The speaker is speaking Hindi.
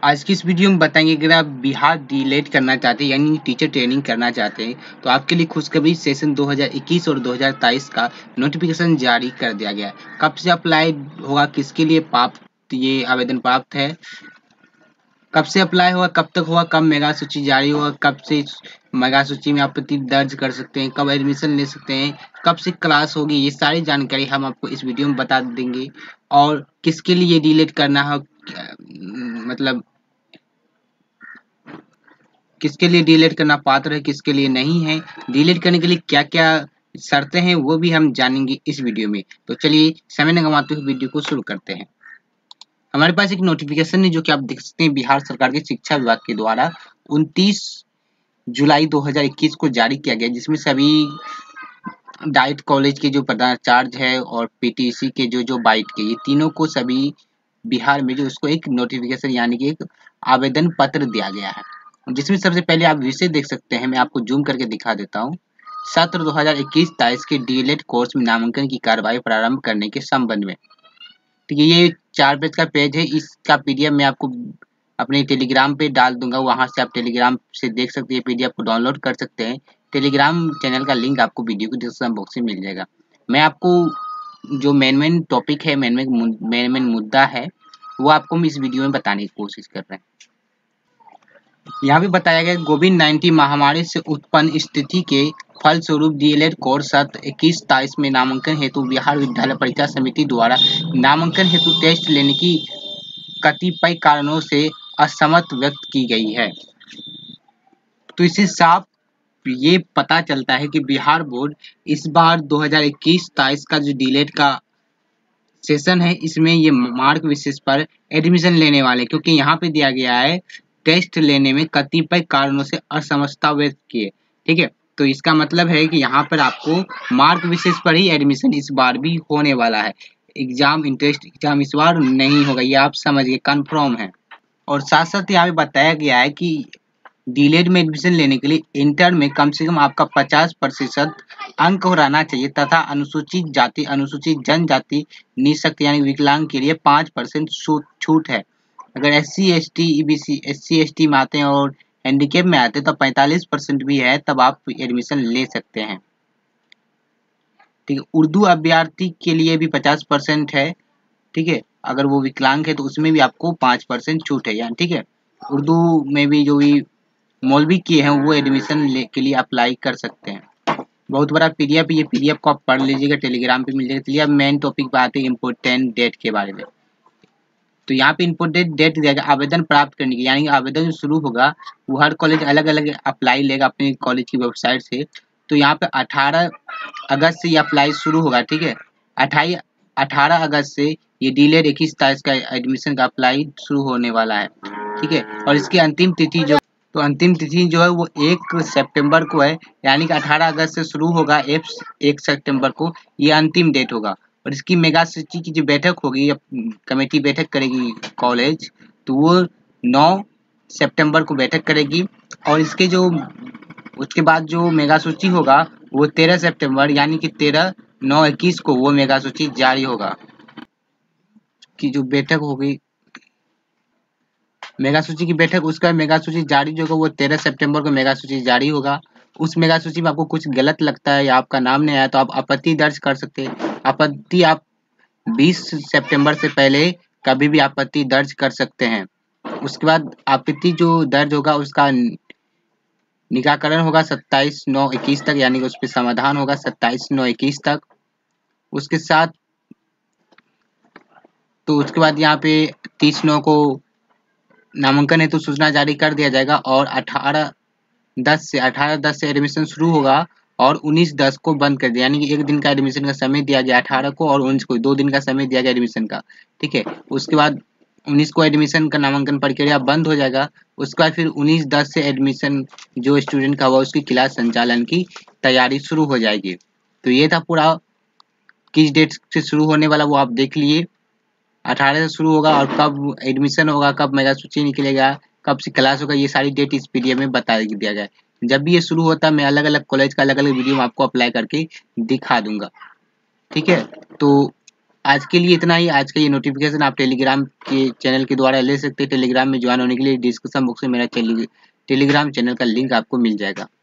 आज की इस वीडियो में बताएंगे अगर आप बिहार डीलेट करना चाहते हैं यानी टीचर ट्रेनिंग करना चाहते हैं तो आपके लिए खुशखबरी सेशन 2021 और 2023 का नोटिफिकेशन जारी कर दिया गया है। कब से अप्लाई होगा, किसके लिए ये आवेदन प्राप्त है, कब से अप्लाई होगा, कब तक होगा, कब मेगा सूची जारी होगा, कब से मेगा सूची में आपत्ति दर्ज कर सकते हैं, कब एडमिशन ले सकते हैं, कब से क्लास होगी, ये सारी जानकारी हम आपको इस वीडियो में बता देंगे। और किसके लिए डिलीट करना है, मतलब किसके लिए डिलीट करना पात्र है, किसके लिए नहीं है, डिलीट करने के लिए क्या क्या शर्तें हैं वो भी हम जानेंगे इस वीडियो में। तो चलिए समय न गंवाते हुए वीडियो को शुरू करते हैं। हमारे पास एक नोटिफिकेशन है जो कि आप देख सकते हैं बिहार सरकार के शिक्षा विभाग के द्वारा 29 जुलाई 2021 को जारी किया गया, जिसमें सभी डाइट कॉलेज के जो प्राचार्य है और पीटीसी के जो बाइट के, ये तीनों को सभी बिहार में जो उसको एक नोटिफिकेशन यानी कि एक आवेदन पत्र दिया गया है, जिसमें सबसे पहले आप विषय देख सकते हैं। मैं आपको जूम करके दिखा देता हूँ। सत्र 2021-23 के डीएलएड कोर्स में नामांकन की कार्रवाई प्रारंभ करने के संबंध में। ठीक है, ये 4 पेज का पेज है। इसका पीडीएफ मैं आपको अपने टेलीग्राम पे डाल दूंगा, वहां से आप टेलीग्राम से देख सकते हैं, पीडीएफ को डाउनलोड कर सकते हैं। टेलीग्राम चैनल का लिंक आपको वीडियो के डिस्क्रिप्शन बॉक्स में मिल जाएगा। मैं आपको जो मेन टॉपिक है, मेन मुद्दा है, वो आपको हम इस वीडियो में बताने की कोशिश कर रहे हैं। यहाँ भी बताया गया कोविड-19 महामारी से उत्पन्न स्थिति के फलस्वरूप डीएलएड कोर्स सत्र 21-23 में नामांकन हेतु बिहार विद्यालय परीक्षा समिति द्वारा नामांकन हेतु टेस्ट लेने की कतिपय कारणों से असहमति व्यक्त की गई है। तो इससे साफ ये पता चलता है कि बिहार बोर्ड इस बार 2021-23 का जो डीएलएड का सेशन है, इसमें ये मार्क विशेष पर एडमिशन लेने वाले, क्योंकि यहाँ पे दिया गया है टेस्ट लेने में कतिपय कारणों से असमर्थता व्यक्त किए। ठीक है, तो इसका मतलब है कि यहाँ पर आपको मार्क विशेष पर ही एडमिशन इस बार भी होने वाला है। एग्जाम इंटरेस्ट एग्जाम इस बार नहीं होगा, ये आप समझिए, कंफर्म है। और साथ साथ यहाँ पे बताया गया है कि डीलेड में एडमिशन लेने के लिए इंटर में कम से कम आपका 50% अंक रहना चाहिए, तथा अनुसूचित जाति, अनुसूचित जनजाति, निःशक्त यानी विकलांग के लिए 5% छूट है। अगर SC ST EBC SC ST में आते हैं और हैंडीकेप में आते हैं तो 45% भी है, तब आप एडमिशन ले सकते हैं। ठीक है, उर्दू अभ्यर्थी के लिए भी 50% है। ठीक है, अगर वो विकलांग है तो उसमें भी आपको 5% छूट है। यानी ठीक है, उर्दू में भी जो भी मौलवी किए हैं वो एडमिशन के लिए अप्लाई कर सकते हैं। बहुत बड़ा पीडीएफ, ये पीडीएफ को आप पढ़ लीजिएगा, टेलीग्राम पे मिल जाएगा। चलिए अब मेन टॉपिक पे आते हैं, इम्पोर्टेंट डेट के बारे में। तो यहाँ पे इम्पोर्टेंट डेट दिया गया आवेदन प्राप्त करने की, यानी आवेदन जो शुरू होगा वो हर कॉलेज अलग अलग अप्लाई लेगा अपने कॉलेज की वेबसाइट से। तो यहाँ पे 18 अगस्त से ये अप्लाई शुरू होगा। ठीक है, 18 अगस्त से ये डीलेड 21-23 का एडमिशन का अप्लाई शुरू होने वाला है। ठीक है, और इसकी अंतिम तिथि जो है वो 1 सितंबर को है, यानी कि 18 अगस्त से शुरू होगा, 1 सितंबर को ये अंतिम डेट होगा। और इसकी मेगा सूची की जो बैठक होगी, कमेटी बैठक करेगी कॉलेज, तो वो 9 सितंबर को बैठक करेगी। और इसके जो उसके बाद जो मेगा सूची होगा वो 13 सितंबर यानी कि 13/9/21 को वो मेगा सूची जारी होगा। की जो बैठक होगी मेगा सूची की बैठक, उसका मेगा सूची जारी जो होगा वो 13 सितंबर को मेगा सूची जारी होगा। उस मेगा सूची में आपको कुछ गलत लगता है या आपका नाम नहीं आया तो आप आपत्ति दर्ज कर सकते हैं। आपत्ति आप 20 सितंबर से पहले कभी भी आपत्ति दर्ज कर सकते हैं। उसके बाद आपत्ति जो दर्ज होगा उसका निराकरण होगा 27/9/21 तक, यानी कि उस पर समाधान होगा 27/9/21 तक। उसके साथ तो उसके बाद यहाँ पे 30/9 को नामांकन हेतु सूचना जारी कर दिया जाएगा और 18/10 से एडमिशन शुरू होगा और 19/10 को बंद कर दिया, यानी कि 1 दिन का एडमिशन का समय दिया गया 18 को, और 19 को 2 दिन का समय दिया गया एडमिशन का। ठीक है, उसके बाद 19 को एडमिशन का नामांकन प्रक्रिया बंद हो जाएगा। उसके बाद फिर 19/10 से एडमिशन जो स्टूडेंट का हुआ उसकी क्लास संचालन की तैयारी शुरू हो जाएगी। तो ये था पूरा, किस डेट से शुरू होने वाला वो आप देख लिए। 18 से शुरू होगा और कब एडमिशन होगा, कब मेगा सूची निकलेगा, कब से क्लास होगा, ये सारी डेट इस पीडीएफ में बता दिया गया है। जब भी ये शुरू होता है मैं अलग अलग कॉलेज का अलग अलग वीडियो आपको अप्लाई करके दिखा दूंगा। ठीक है, तो आज के लिए इतना ही। आज का ये नोटिफिकेशन आप टेलीग्राम के चैनल के द्वारा ले सकते हैं। टेलीग्राम में ज्वाइन होने के लिए डिस्क्रिप्शन बॉक्स में मेरा टेलीग्राम चैनल का लिंक आपको मिल जाएगा।